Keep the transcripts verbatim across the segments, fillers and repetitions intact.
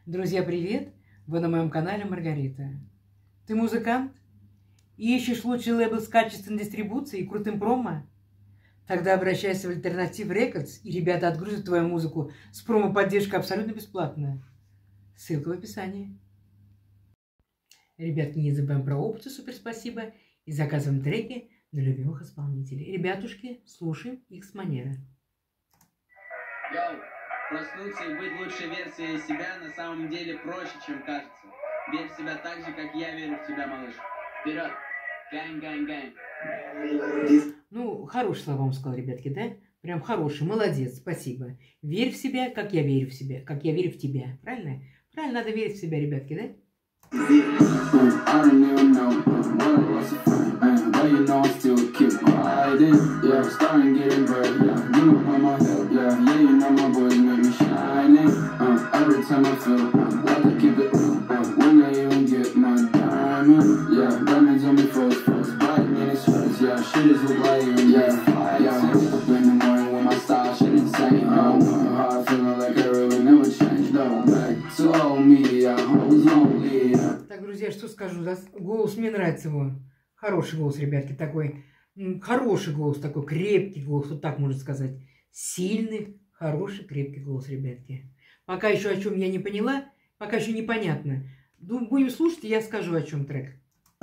Друзья, привет! Вы на моем канале Маргарита. Ты музыкант? И ищешь лучший лейбл с качественной дистрибуцией и крутым промо? Тогда обращайся в Alternative Records, и ребята отгрузят твою музыку с промо-поддержкой абсолютно бесплатно. Ссылка в описании. Ребятки, не забываем про опцию «Супер спасибо» и заказываем треки на любимых исполнителей. Ребятушки, слушаем их с манеры. Йоу, проснуться и быть лучшей версией себя на самом деле проще, чем кажется. Верь в себя так же, как я верю в тебя, малыш. Вперед! Гэнг, гэнг, гэнг. Ну, хорошие слова вам сказал, ребятки, да? Прям хороший, молодец, спасибо. Верь в себя, как я верю в себя, как я верю в тебя. Правильно? Правильно, надо верить в себя, ребятки, да? Так, друзья, что скажу? Голос, мне нравится его. Хороший голос, ребятки, такой. Хороший голос, такой крепкий голос, вот так можно сказать. Сильный, хороший, крепкий голос, ребятки. Пока еще о чем я не поняла, пока еще непонятно. Будем слушать, и я скажу, о чем трек.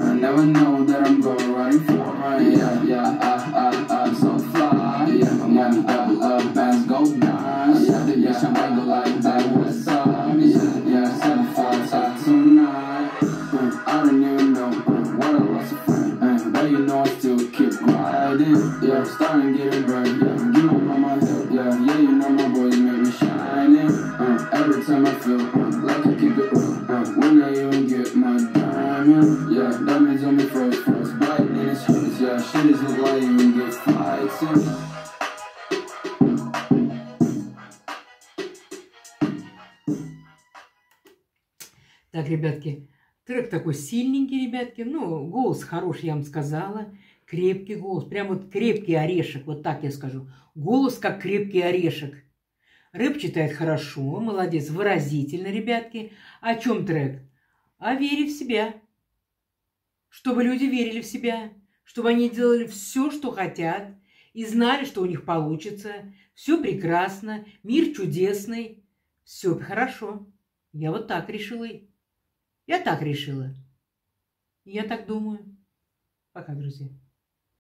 Yeah, starting getting bright, yeah, you know my help, yeah, yeah, you know my boys make me shining, uh, every time I feel, uh, like I keep it real, uh, when I even get my diamond, yeah, diamonds on me froze, froze, bright in his hoods, yeah, shit is look like you even get fights, yeah. Так, ребятки, трек такой сильненький, ребятки, ну, голос хороший, я вам сказала. Крепкий голос, прям вот крепкий орешек, вот так я скажу. Голос как крепкий орешек. Рэп читает хорошо, молодец, выразительно, ребятки. О чем трек? О вере в себя. Чтобы люди верили в себя, чтобы они делали все, что хотят, и знали, что у них получится. Все прекрасно, мир чудесный, все хорошо. Я вот так решила. Я так решила. Я так думаю. Пока, друзья.